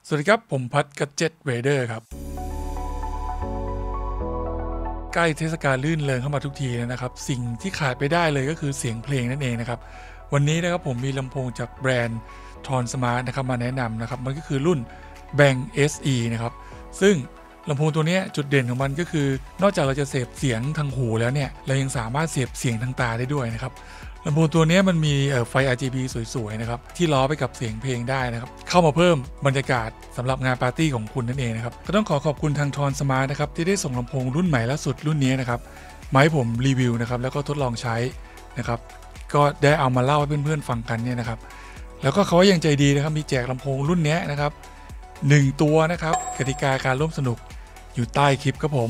สวัสดีครับผมพัดกัจเจ็ตเวเดอร์ครับใกล้เทศกาลลื่นเริงเข้ามาทุกทีแล้วนะครับสิ่งที่ขาดไปได้เลยก็คือเสียงเพลงนั่นเองนะครับวันนี้นะครับผมมีลำโพงจากแบรนด์ทอนสมาร์ทนะครับมาแนะนำนะครับมันก็คือรุ่น Bang SE นะครับซึ่งลำโพงตัวนี้จุดเด่นของมันก็คือนอกจากเราจะเสพเสียงทางหูแล้วเนี่ยเรายังสามารถเสพเสียงทางตาได้ด้วยนะครับลำโพงตัวนี้มันมีไฟ RGB สวยๆนะครับที่ล้อไปกับเสียงเพลงได้นะครับเข้ามาเพิ่มบรรยากาศสำหรับงานปาร์ตี้ของคุณนั่นเองนะครับก็ต้องขอบคุณทางทอนสมาร์ทนะครับที่ได้ส่งลำโพงรุ่นใหม่ล่าสุดรุ่นนี้นะครับมาให้ผมรีวิวนะครับแล้วก็ทดลองใช้นะครับก็ได้เอามาเล่าให้เพื่อนๆฟังกันเนี่ยนะครับแล้วก็เขายังใจดีนะครับมีแจกลำโพงรุ่นนี้นะครับ1ตัวนะครับกติกาการร่วมสนุกอยู่ใต้คลิปครับผม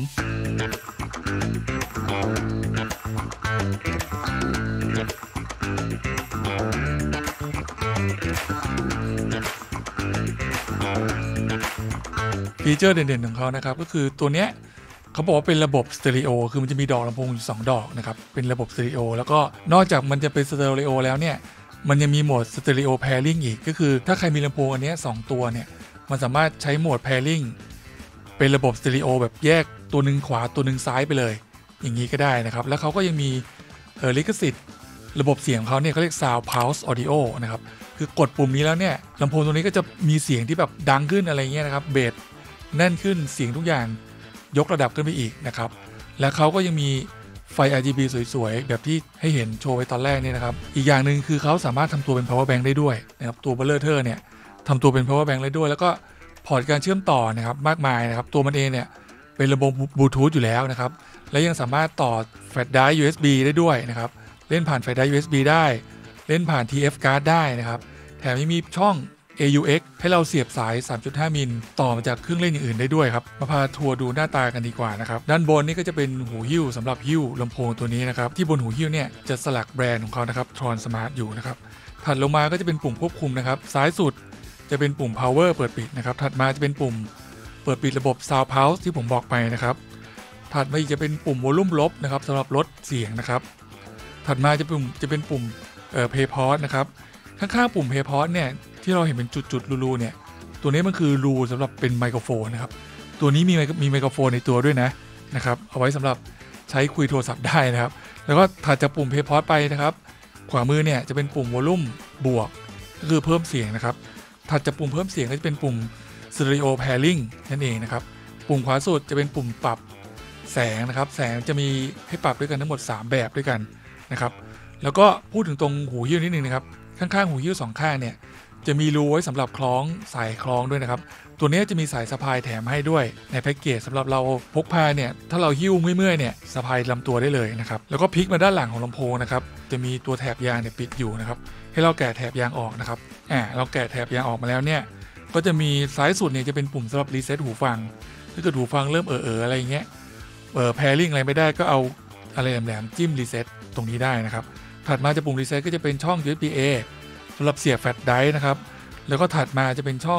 ฟีเจอร์เด่นๆของเขานะครับก็คือตัวเนี้ยเขาบอกว่าเป็นระบบสเตอริโอคือมันจะมีดอกลำโพงอยู่2ดอกนะครับเป็นระบบสเตอริโอแล้วก็นอกจากมันจะเป็นสเตอริโอแล้วเนี่ยมันยังมีโหมดสเตอริโอแพริ่งอีกก็คือถ้าใครมีลำโพงอันนี้2ตัวเนี่ยมันสามารถใช้โหมดแพริ่งเป็นระบบสเตอริโอแบบแยกตัวหนึ่งขวาตัวหนึ่งซ้ายไปเลยอย่างนี้ก็ได้นะครับแล้วเขาก็ยังมีลิขสิทธิ์ระบบเสียงของเขาเนี่ยเขาเรียก Sound Pulse Audio นะครับคือกดปุ่มนี้แล้วเนี่ยลำโพงตัวนี้ก็จะมีเสียงที่แบบดังขึ้นอะไรเงี้ยนะครับเบสแน่นขึ้นเสียงทุกอย่างยกระดับขึ้นไปอีกนะครับและเขาก็ยังมีไฟ RGB สวยๆแบบที่ให้เห็นโชว์ไว้ตอนแรกเนี่ยนะครับอีกอย่างหนึ่งคือเขาสามารถทำตัวเป็น power bank ได้ด้วยนะครับตัวเบลเลอร์เทอร์เนี่ยทำตัวเป็น power bank ได้ด้วยแล้วก็พอร์ตการเชื่อมต่อนะครับมากมายนะครับตัวมันเองเนี่ยเป็นระบบบลูทูธอยู่แล้วนะครับและยังสามารถต่อแฟลชไดรฟ์ USB ได้ด้วยนะครับเล่นผ่านแฟลชไดรฟ์ USB ได้เล่นผ่าน TF card ได้นะครับแถมยังมีช่อง AUX ให้เราเสียบสาย 3.5 มิลต่อมาจากเครื่องเล่นอย่างอื่นได้ด้วยครับมาพาทัวร์ดูหน้าตากันดีกว่านะครับด้านบนนี่ก็จะเป็นหูหิ้วสำหรับหิ้วลำโพงตัวนี้นะครับที่บนหูหิ้วเนี่ยจะสลักแบรนด์ของเขานะครับทรอนสมาร์ทอยู่นะครับถัดลงมาก็จะเป็นปุ่มควบคุมนะครับซ้ายสุดจะเป็นปุ่ม power เปิดปิดนะครับถัดมาจะเป็นปุ่มเปิดปิดระบบ sound pulse ที่ผมบอกไปนะครับถัดมาอีกจะเป็นปุ่ม volume ลบนะครับสำหรับลดเสียงนะครับถัดมาจะเป็นปุ่มplay pause นะครับข้างๆปุ่ม play pause เนี่ยที่เราเห็นเป็นจุดๆรูๆเนี่ยตัวนี้มันคือรูสำหรับเป็นไมโครโฟนนะครับตัวนี้มีไมโครโฟนในตัวด้วยนะครับเอาไว้สำหรับใช้คุยโทรศัพท์ได้นะครับแล้วก็ถัดจากปุ่ม play pause ไปนะครับขวามือเนี่ยจะเป็นปุ่ม volume บวกก็คือเพิ่มเสียงนะครับถัดจากปุ่มเพิ่มเสียงก็จะเป็นปุ่ม stereo pairing นั่นเองนะครับปุ่มขวาสุดจะเป็นปุ่มปรับแสงนะครับแสงจะมีให้ปรับด้วยกันทั้งหมด3แบบด้วยกันนะครับแล้วก็พูดถึงตรงหูหิ้วนิดนึงนะครับข้างๆหูหิ้ว2ข้างเนี่ยจะมีรูไว้สำหรับคล้องสายคล้องด้วยนะครับตัวนี้จะมีสายสะพายแถมให้ด้วยในแพ็กเกจสำหรับเราพกพาเนี่ยถ้าเราหิ้วเมื่อยๆเนี่ยสะพายลำตัวได้เลยนะครับแล้วก็พลิกมาด้านหลังของลำโพงนะครับจะมีตัวแถบยางเนี่ยปิดอยู่นะครับให้เราแกะแถบยางออกนะครับเราแกะแถบยางออกมาแล้วเนี่ยก็จะมีซ้ายสุดเนี่ยจะเป็นปุ่มสำหรับรีเซ็ตหูฟังถ้าเกิดหูฟังเริ่มอะไรอย่างเงี้ยแพริ่งอะไรไม่ได้ก็เอาอะไรแหลมๆจิ้มรีเซ็ตตรงนี้ได้นะครับถัดมาจากปุ่มรีเซ็ตก็จะเป็นช่อง USB-A สำหรับเสียบแฟลชไดรฟ์นะครับแล้วก็ถัดมาจะเป็นช่อง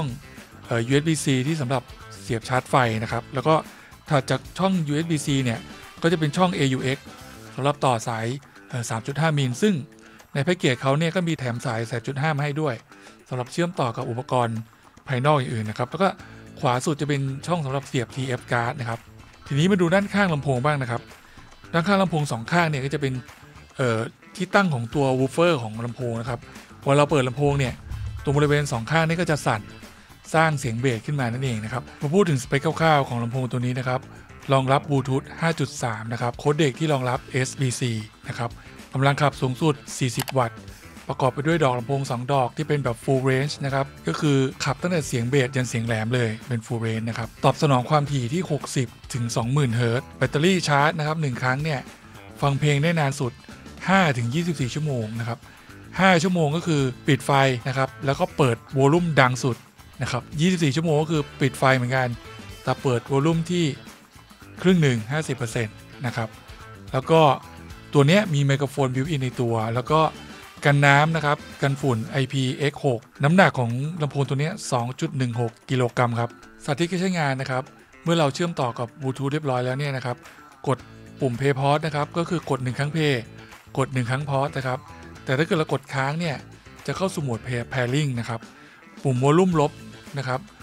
USB-C ที่สำหรับเสียบชาร์จไฟนะครับแล้วก็ถัดจากช่อง USB-C เนี่ยก็จะเป็นช่อง AUX สำหรับต่อสาย 3.5 มิลซึ่งในแพ็กเกจเขาเนี่ยก็มีแถมสาย 3.5 มาให้ด้วยสำหรับเชื่อมต่อกับอุปกรณ์ภายนอกอย่างอื่นนะครับแล้วก็ขวาสุดจะเป็นช่องสำหรับเสียบ TF card นะครับทีนี้มาดูด้านข้างลำโพงบ้างนะครับด้านข้างลำโพง2ข้างเนี่ยก็จะเป็นที่ตั้งของตัววูฟเฟอร์ของลำโพงนะครับพอเราเปิดลำโพงเนี่ยตรงบริเวณ2ข้างนี้ก็จะสั่นสร้างเสียงเบสขึ้นมานั่นเองนะครับมาพูดถึงสเปคคร่าวๆของลำโพงตัวนี้นะครับรองรับบลูทูธ 5.3 นะครับโค้ดเด็กที่รองรับ SBC นะครับกำลังขับสูงสุด40 วัตต์ประกอบไปด้วยดอกลำโพง2ดอกที่เป็นแบบ full range นะครับก็คือขับตั้งแต่เสียงเบสยันเสียงแหลมเลยเป็น full range นะครับตอบสนองความถี่ที่60ถึง 20,000 เฮิรตซ์แบตเตอรี่ชาร์จนะครับ1ครั้งเนี่ยฟังเพลงได้นานสุด5 ถึง 24 ชั่วโมงนะครับ5 ชั่วโมงก็คือปิดไฟนะครับแล้วก็เปิดวอลลุ่มดังสุดนะครับ24 ชั่วโมงก็คือปิดไฟเหมือนกันแต่เปิดวอลลุ่มที่ครึ่งหนึ่ง 50% นะครับแล้วก็ตัวนี้มีไมโครโฟนบิวอินในตัวแล้วก็กันน้ำนะครับกันฝุ่น IPX6 น้ำหนักของลำโพงตัวนี้ 2.16 กิโลกรัมครับสาธิตการใช้งานนะครับเมื่อเราเชื่อมต่อกับบลูทูธเรียบร้อยแล้วเนี่ยนะครับกดปุ่ม Play Pause นะครับก็คือกด1ครั้ง Play กด1ครั้ง Pause นะครับแต่ถ้าเกิดเรากดค้างเนี่ยจะเข้าสู่โหมด Pairing นะครับปุ่ม Volume ลบนะครับ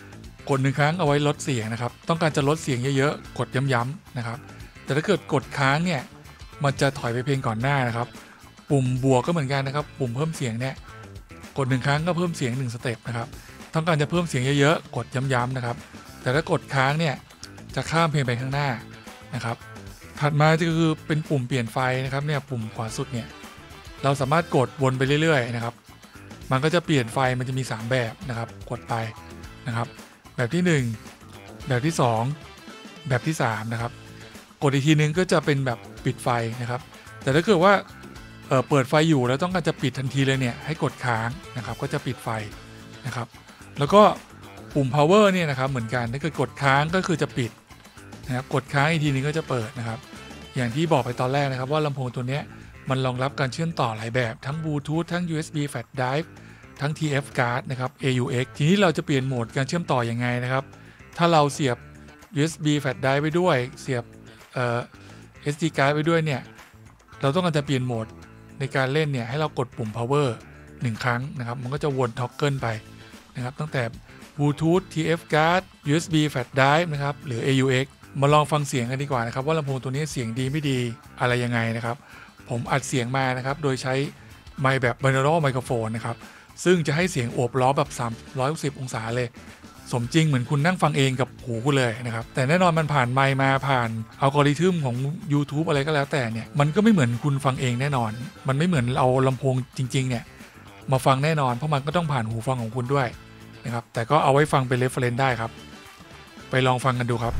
กด1ครั้งเอาไว้ลดเสียงนะครับต้องการจะลดเสียงเยอะๆกดย้ำๆนะครับแต่ถ้าเกิดกดค้างเนี่ยมันจะถอยไปเพลงก่อนหน้านะครับปุ่มบวกก็เหมือนกันนะครับปุ่มเพิ่มเสียงเนี่ยกด1ครั้งก็เพิ่มเสียง1สเต็ปนะครับต้องการจะเพิ่มเสียงเยอะๆกดย้ำๆนะครับแต่ถ้ากดค้างเนี่ยจะข้ามเพลงไปข้างหน้านะครับถัดมาก็คือเป็นปุ่มเปลี่ยนไฟนะครับเนี่ยปุ่มขวาสุดเนี่ยเราสามารถกดวนไปเรื่อยๆนะครับมันก็จะเปลี่ยนไฟมันจะมี3แบบนะครับกดไปนะครับแบบที่1แบบที่2แบบที่3นะครับกดอีกทีนึงก็จะเป็นแบบปิดไฟนะครับแต่ถ้าเกิดว่าเปิดไฟอยู่แล้วต้องการจะปิดทันทีเลยเนี่ยให้กดค้างนะครับก็จะปิดไฟนะครับแล้วก็ปุ่ม power เนี่ยนะครับเหมือนกันถ้าเกิดกดค้างก็คือจะปิดนะครับกดค้างอีกทีนึงก็จะเปิดนะครับอย่างที่บอกไปตอนแรกนะครับว่าลำโพงตัวนี้มันรองรับการเชื่อมต่อหลายแบบทั้ง Bluetooth ทั้ง USB Flash Drive ทั้ง TF Card นะครับ AUX ทีนี้เราจะเปลี่ยนโหมดการเชื่อมต่อยังไงนะครับถ้าเราเสียบ USB Flash Drive ไปด้วยเสียบSD card ไปด้วยเนี่ยเราต้องการจะเปลี่ยนโหมดในการเล่นเนี่ยให้เรากดปุ่ม power 1ครั้งนะครับมันก็จะวนท็อกเกิลไปนะครับตั้งแต่ Bluetooth TF card USB Flash Drive นะครับหรือ AUX มาลองฟังเสียงกันดีกว่านะครับว่าลำโพงตัวนี้เสียงดีไม่ดีอะไรยังไงนะครับผมอัดเสียงมานะครับโดยใช้ไมค์แบบ binaural microphone นะครับซึ่งจะให้เสียงโอบล้อแบบ360องศาเลยสมจริงเหมือนคุณนั่งฟังเองกับหูคุณเลยนะครับแต่แน่นอนมันผ่านไมค์มาผ่านอัลกอริทึมของ YouTube อะไรก็แล้วแต่เนี่ยมันก็ไม่เหมือนคุณฟังเองแน่นอนมันไม่เหมือนเอาลำโพงจริงๆเนี่ยมาฟังแน่นอนเพราะมันก็ต้องผ่านหูฟังของคุณด้วยนะครับแต่ก็เอาไว้ฟังเป็น reference ได้ครับไปลองฟังกันดูครับ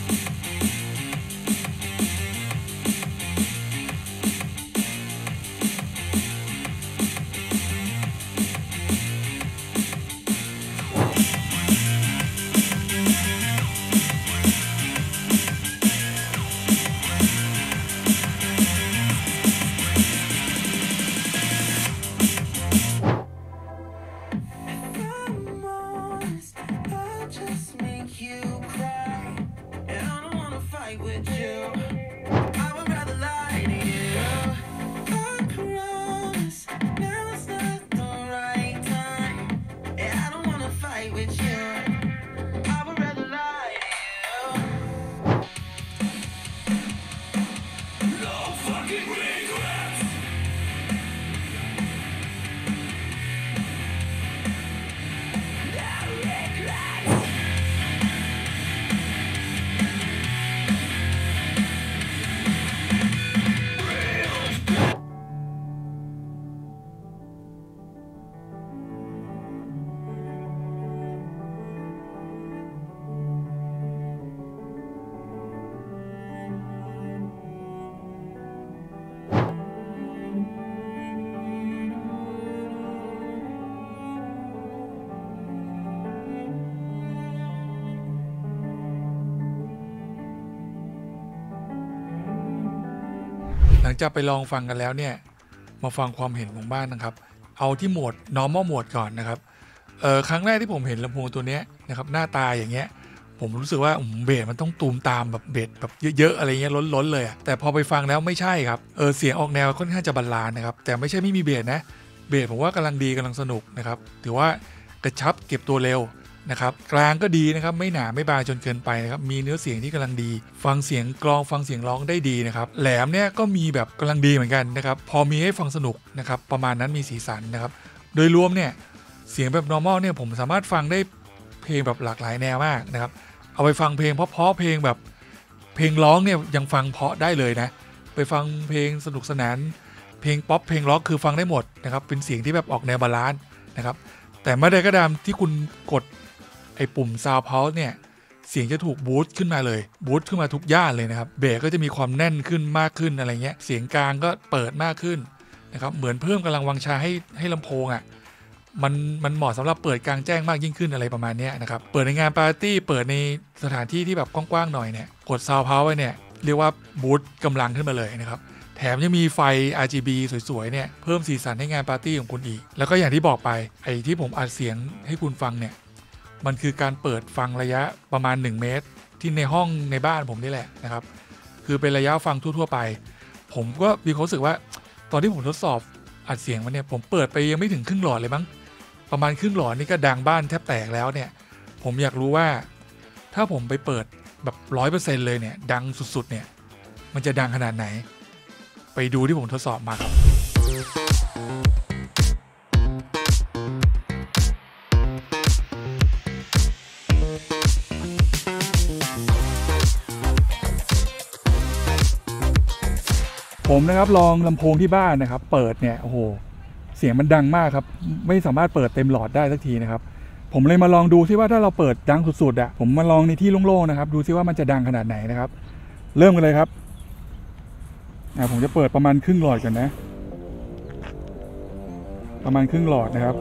หลังจากไปลองฟังกันแล้วเนี่ยมาฟังความเห็นของบ้านนะครับเอาที่โหมด normal mode ก่อนนะครับครั้งแรกที่ผมเห็นลำโพงตัวนี้นะครับหน้าตาอย่างเงี้ยผมรู้สึกว่าเบสมันต้องตูมตามแบบเบสแบบเยอะๆอะไรเงี้ยล้นๆเลยอะแต่พอไปฟังแล้วไม่ใช่ครับเสียงออกแนวค่อนข้างจะบาลานซ์นะครับแต่ไม่ใช่ไม่มีเบสนะเบสผมว่ากำลังดีกำลังสนุกนะครับถือว่ากระชับเก็บตัวเร็วนะครับกลางก็ดีนะครับไม่หนาไม่บางจนเกินไปนะครับมีเนื้อเสียงที่กำลังดีฟังเสียงกลองฟังเสียงร้องได้ดีนะครับแหลมเนี่ยก็มีแบบกำลังดีเหมือนกันนะครับพอมีให้ฟังสนุกนะครับประมาณนั้นมีสีสันนะครับโดยรวมเนี่ยเสียงแบบ normal เนี่ยผมสามารถฟังได้เพลงแบบหลากหลายแนวมากนะครับเอาไปฟังเพลงเพราะเพลงแบบเพลงร้องเนี่ยยังฟังเพราะได้เลยนะไปฟังเพลงสนุกสนานเพลงป๊อปเพลงร็อกคือฟังได้หมดนะครับเป็นเสียงที่แบบออกแนวบาลานซ์นะครับแต่เมื่อใดก็ตามที่คุณกดไอ้ปุ่ม Sound Pulse เนี่ยเสียงจะถูกบูสต์ขึ้นมาเลยบูสต์ขึ้นมาทุกย่านเลยนะครับเบสก็จะมีความแน่นขึ้นมากขึ้นอะไรเงี้ยเสียงกลางก็เปิดมากขึ้นนะครับเหมือนเพิ่มกำลังวังชาให้ลำโพงอ่ะมันเหมาะสำหรับเปิดกลางแจ้งมากยิ่งขึ้นอะไรประมาณนี้นะครับเปิดในงานปาร์ตี้เปิดในสถานที่ที่แบบกว้างๆหน่อยเนี่ยกด Sound Pulse ไว้เนี่ยเรียกว่าบูสต์กำลังขึ้นมาเลยนะครับแถมยังมีไฟ RGB สวยๆเนี่ยเพิ่มสีสันให้งานปาร์ตี้ของคุณอีกแล้วก็อย่างที่บอกไปไอ้ที่ผมอัดเสียงให้คุณฟังเนี่ยมันคือการเปิดฟังระยะประมาณ1เมตรที่ในห้องในบ้านผมนี่แหละนะครับคือเป็นระยะฟังทั่วๆไปผมก็มีความรู้สึกว่าตอนที่ผมทดสอบอัดเสียงมันเนี่ยผมเปิดไปยังไม่ถึงครึ่งหลอดเลยมั้งประมาณครึ่งหลอดนี่ก็ดังบ้านแทบแตกแล้วเนี่ยผมอยากรู้ว่าถ้าผมไปเปิดแบบ100%เลยเนี่ยดังสุดๆเนี่ยมันจะดังขนาดไหนไปดูที่ผมทดสอบมาครับผมนะครับลองลำโพงที่บ้านนะครับเปิดเนี่ยโอ้โหเสียงมันดังมากครับไม่สามารถเปิดเต็มหลอดได้สักทีนะครับผมเลยมาลองดูซิว่าถ้าเราเปิดดังสุดๆผมมาลองในที่โล่งๆนะครับดูซิว่ามันจะดังขนาดไหนนะครับเริ่มกันเลยครับผมจะเปิดประมาณครึ่งหลอดกันนะประมาณครึ่งหลอดนะครับ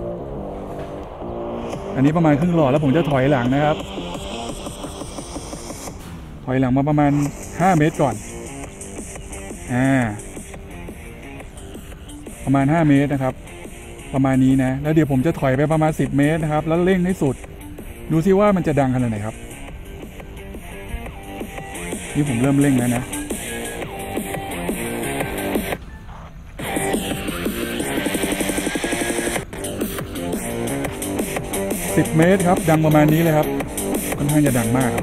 อันนี้ประมาณครึ่งหลอดแล้วผมจะถอยหลังนะครับถอยหลังมาประมาณ5 เมตรก่อนประมาณ5 เมตรนะครับประมาณนี้นะแล้วเดี๋ยวผมจะถอยไปประมาณ10 เมตรนะครับแล้วเร่งให้สุดดูซิว่ามันจะดังขนาดไหนครับนี่ผมเริ่มเร่งแล้วนะ10 เมตรครับดังประมาณนี้เลยครับค่อนข้างจะดังมากครับ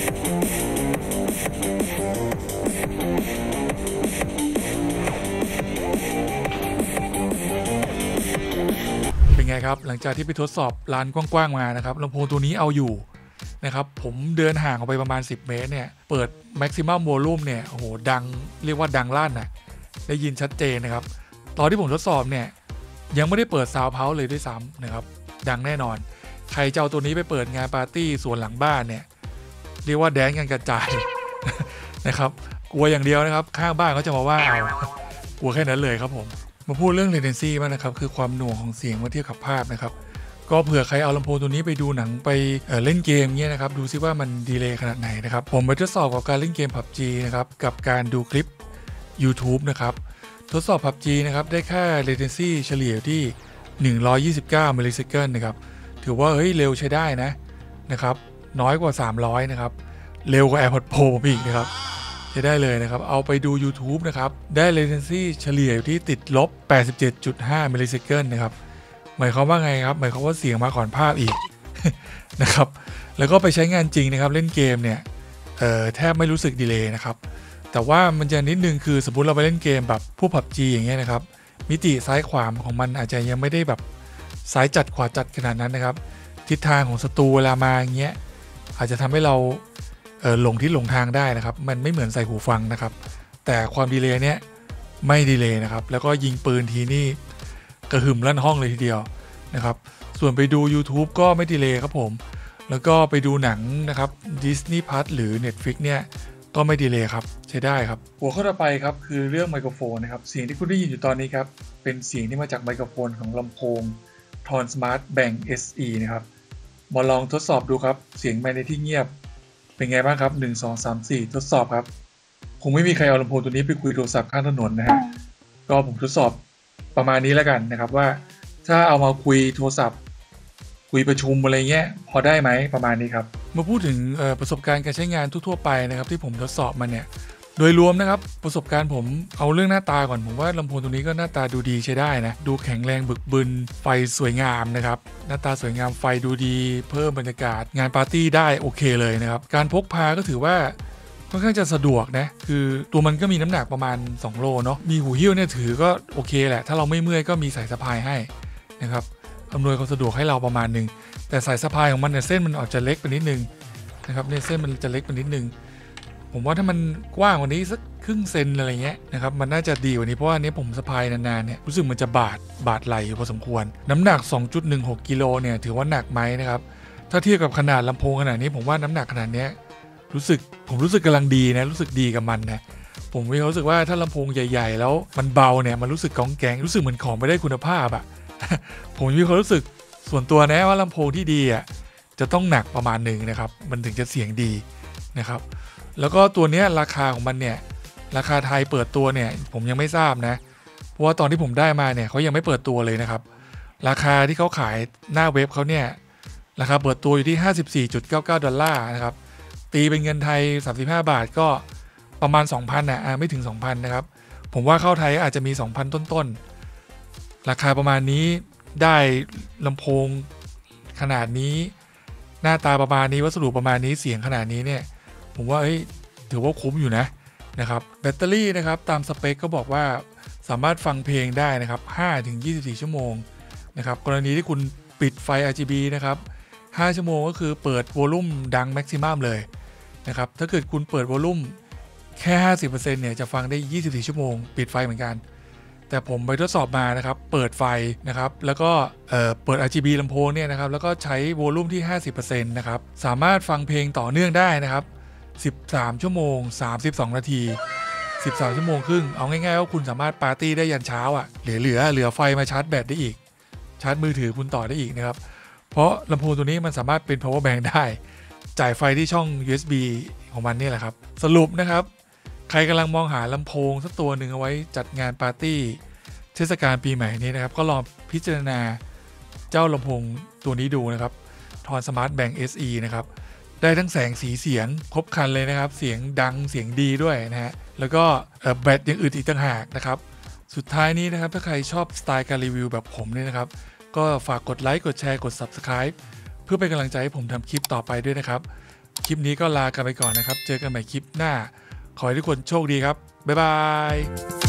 เป็นไงครับหลังจากที่ไปทดสอบลานกว้างๆมานะครับลำโพงตัวนี้เอาอยู่นะครับผมเดินห่างออกไปประมาณ10 เมตรเนี่ยเปิด maximum volume เนี่ยโอ้โหดังเรียกว่าดังลั่นนะได้ยินชัดเจนนะครับตอนที่ผมทดสอบเนี่ยยังไม่ได้เปิดซาวด์เพาเลยด้วยซ้ำนะครับดังแน่นอนใครจะเอาตัวนี้ไปเปิดงานปาร์ตี้สวนหลังบ้านเนี่ยเรียกว่าแดนกันกระจาย นะครับกลัวอย่างเดียวนะครับข้างบ้านเขาจะมาว่าเอากลัวแค่นั้นเลยครับผมมาพูดเรื่อง latency บ้างนะครับคือความหน่วงของเสียงเมื่อเทียบกับภาพนะครับก็เผื่อใครเอาลำโพงตัวนี้ไปดูหนังไปเล่นเกมเงี้ยนะครับดูซิว่ามันดีเลย์ขนาดไหนนะครับผมไปทดสอบกับการเล่นเกม PUBG นะครับกับการดูคลิป YouTube นะครับทดสอบ PUBG นะครับได้ค่า latency เฉลี่ยที่129 มิลลิเซคันด์นะครับถือว่าเฮ้ยเร็วใช้ได้นะครับน้อยกว่า300นะครับเร็วกว่า AirPods Pro ผมอีกนะครับใช้ได้เลยนะครับเอาไปดู YouTube นะครับได้ latency เฉลี่ยอยู่ที่ติดลบ 87.5 มิลลิเซคันด์นะครับหมายความว่าไงครับหมายความว่าเสียงมาก่อนภาพอีก นะครับแล้วก็ไปใช้งานจริงนะครับเล่นเกมเนี่ยแทบไม่รู้สึกดีเลย์นะครับแต่ว่ามันจะนิดนึงคือสมมติเราไปเล่นเกมแบบพวก PUBG อย่างเงี้ยนะครับมิติซ้ายขวาของมันอาจจะยังไม่ได้แบบซ้ายจัดขวาจัดขนาดนั้นนะครับทิศทางของศัตรูเวลามาอย่างเงี้ยอาจจะทำให้เราหลงทิศหลงทางได้นะครับมันไม่เหมือนใส่หูฟังนะครับแต่ความดีเลย์เนี้ยไม่ดีเลย์นะครับแล้วก็ยิงปืนทีนี่กระหึ่มลั่นห้องเลยทีเดียวนะครับส่วนไปดู YouTube ก็ไม่ดีเลย์ครับผมแล้วก็ไปดูหนังนะครับ Disney Plus หรือ Netflix เนี่ยก็ไม่ดีเลย์ครับใช้ได้ครับหัวข้อต่อไปครับคือเรื่องไมโครโฟนนะครับเสียงที่คุณได้ยินอยู่ตอนนี้ครับเป็นเสียงที่มาจากไมโครโฟนของลำโพง Tone Smart Bank SE นะครับมาลองทดสอบดูครับเสียงไมค์ในที่เงียบเป็นไงบ้างครับ1 2 3 4ทดสอบครับคงไม่มีใครเอาลำโพงตัวนี้ไปคุยโทรศัพท์ข้างถนนนะฮะก็ผมทดสอบประมาณนี้แล้วกันนะครับว่าถ้าเอามาคุยโทรศัพท์คุยประชุมอะไรเงี้ยพอได้ไหมประมาณนี้ครับมาพูดถึงประสบการณ์การใช้งานทั่วๆไปนะครับที่ผมทดสอบมาเนี่ยโดยรวมนะครับประสบการณ์ผมเอาเรื่องหน้าตาก่อนผมว่าลำโพงตัวนี้ก็หน้าตาดูดีใช้ได้นะดูแข็งแรงบึกบึนไฟสวยงามนะครับหน้าตาสวยงามไฟดูดีเพิ่มบรรยากาศงานปาร์ตี้ได้โอเคเลยนะครับการพกพาก็ถือว่าค่อนข้างจะสะดวกนะคือตัวมันก็มีน้ำหนักประมาณ2 โลเนาะมีหูหิ้วเนี่ยถือก็โอเคแหละถ้าเราไม่เมื่อยก็มีสายสะพายให้นะครับอำนวยความสะดวกให้เราประมาณนึงแต่สายสะพายของมันเนี่ยเส้นมันอาจจะเล็กไปนิดนึงนะครับเนี่ยเส้นมันจะเล็กไปนิดนึงผมว่าถ้ามันกว้างกว่านี้สักครึ่งเซนอะไรเงี้ยนะครับมันน่าจะดีกว่านี้เพราะว่าอันนี้ผมสะพายนานๆเนี่ยรู้สึกมันจะบาดไหลพอสมควรน้ำหนัก 2.16 กิโลเนี่ยถือว่าหนักไหมนะครับถ้าเทียบกับขนาดลำโพงขนาดนี้ผมว่าน้ำหนักขนาดนี้ผมรู้สึกกำลังดีนะรู้สึกดีกับมันนะผมรู้สึกว่าถ้าลำโพงใหญ่ๆแล้วมันเบาเนี่ยมันรู้สึกก้องแกงรู้สึกเหมือนของไม่ได้คุณภาพอะ ผมมีความรู้สึกส่วนตัวนะว่าลำโพงที่ดีอ่ะจะต้องหนักประมาณหนึ่งนะครับมันถึงจะเสียงดีนะครับแล้วก็ตัวนี้ราคาของมันเนี่ยราคาไทยเปิดตัวเนี่ยผมยังไม่ทราบนะเพราะว่าตอนที่ผมได้มาเนี่ยเขายังไม่เปิดตัวเลยนะครับราคาที่เขาขายหน้าเว็บเขาเนี่ยราคาเปิดตัวอยู่ที่ $54.99 นะครับตีเป็นเงินไทย35 บาทก็ประมาณ 2,000 นะไม่ถึง 2,000 นะครับผมว่าเข้าไทยอาจจะมี 2,000 ต้นๆราคาประมาณนี้ได้ลำโพงขนาดนี้หน้าตาประมาณนี้วัสดุประมาณนี้เสียงขนาดนี้เนี่ยผมว่าถือว่าคุ้มอยู่นะครับแบตเตอรี่นะครับตามสเปคก็บอกว่าสามารถฟังเพลงได้นะครับ 5-24 ชั่วโมงนะครับกรณีที่คุณปิดไฟ RGB นะครับ5 ชั่วโมงก็คือเปิดวอลลุ่มดังแม็กซิมัมเลยนะครับถ้าเกิดคุณเปิดวอลลุ่มแค่ 50% เนี่ยจะฟังได้ 24 ชั่วโมงปิดไฟเหมือนกันแต่ผมไปทดสอบมานะครับเปิดไฟนะครับแล้วก็เปิด RGB ลำโพงเนี่ยนะครับแล้วก็ใช้วอลลุ่มที่ 50% นะครับสามารถฟังเพลงต่อเนื่องได้นะครับ13 ชั่วโมง 32 นาที13 ชั่วโมงครึ่งเอาง่ายๆว่าคุณสามารถปาร์ตี้ได้ยันเช้าเหลือไฟมาชาร์จแบตได้อีกชาร์จมือถือคุณต่อได้อีกนะครับเพราะลำโพงตัวนี้มันสามารถเป็น power bank ได้จ่ายไฟที่ช่อง USB ของมันนี่แหละครับสรุปนะครับใครกำลังมองหาลำโพงสักตัวหนึ่งเอาไว้จัดงานปาร์ตี้เทศกาลปีใหม่นี้นะครับก็ลองพิจารณาเจ้าลำโพงตัวนี้ดูนะครับทอนสมาร์ทแบงค์ SE นะครับได้ทั้งแสงสีเสียงครบครันเลยนะครับเสียงดังเสียงดีด้วยนะฮะแล้วก็แบตยังอึดอีกต่างหากนะครับสุดท้ายนี้นะครับถ้าใครชอบสไตล์การรีวิวแบบผมเนี่ยนะครับก็ฝากกดไลค์กดแชร์กด Subscribe เพื่อเป็นกำลังใจให้ผมทำคลิปต่อไปด้วยนะครับคลิปนี้ก็ลากันไปก่อนนะครับเจอกันใหม่คลิปหน้าขอให้ทุกคนโชคดีครับบ๊ายบาย